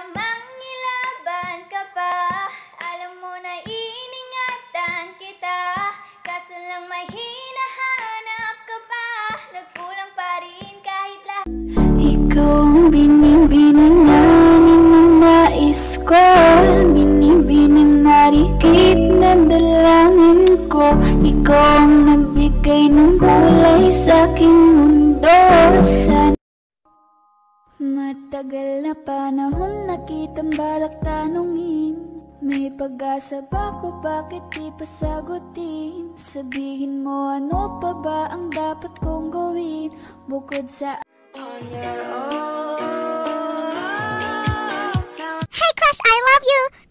namang ilaban ka pa. Alam mo na iningatan kita, kaso lang may hinahanap ka pa. Nagkulang pa rin kahit lahat. Ikaw ang binibining namin ng nais ko, binibining marikit na dalangin ko. Ikaw ang nagbigay ng kulay sa aking mundo. Matagal na panahon na kitang balak tanungin, may pag-asa ba ko, bakit di pa sagutin? Sabihin mo ano pa ba ang dapat kong gawin bukod sa on your own. Hey crush, I love you!